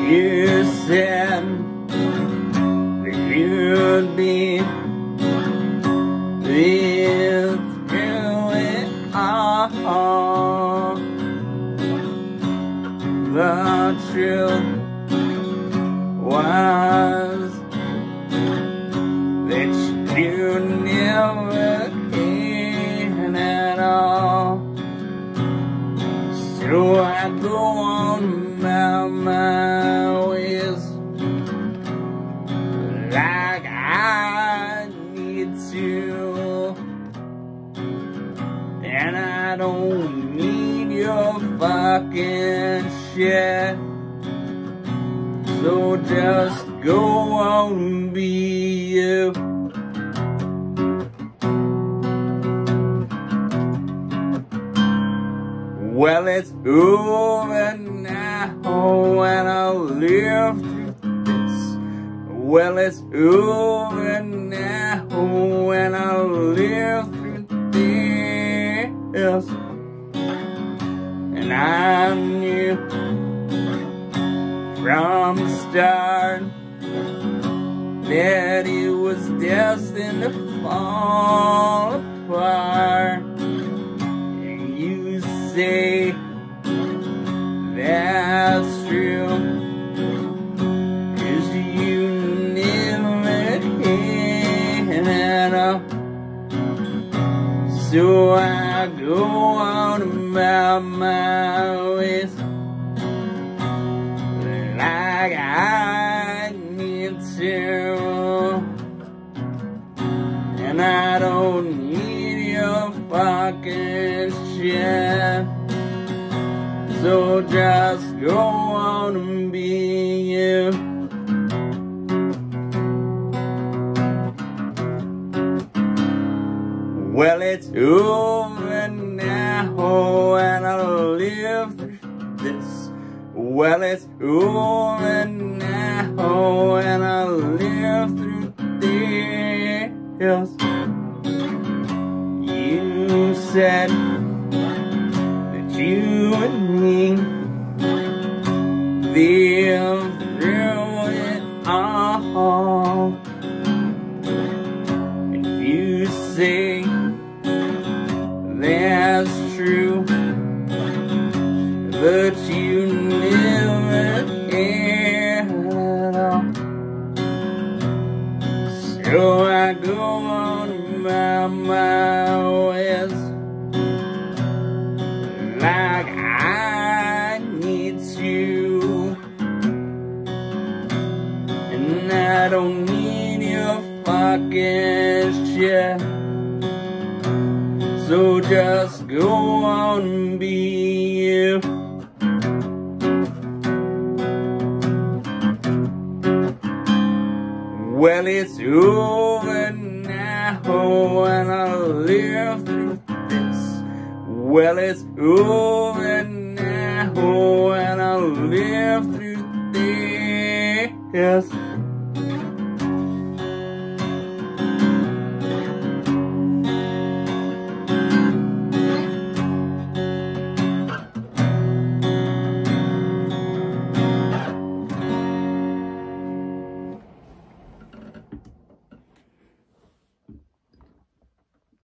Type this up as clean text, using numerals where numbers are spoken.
You said that you'd be with through it all. The truth was that you never can at all. So I go on about my ways like I need to, and I don't need your fucking shit. So just go on and be you. Well, it's over now and I'll live through this. Well, it's over now and I'll live through this. And I knew from the start that it was destined to fall apart. And you say that's true, 'cause you never can at all. So I go on about my ways like I need to, and I don't need your fucking shit. So just go on and be you. Well, it's over now and I'll live through this. Well, it's over now and I'll live through this. You said that you and me live through it all. And you say that's true, but you never can at all. So I go on about my ways like I need to, and I don't need your fucking shit. So just go on and be you. Well, it's over now and I'll live through this. Well, it's over now and I'll live through this.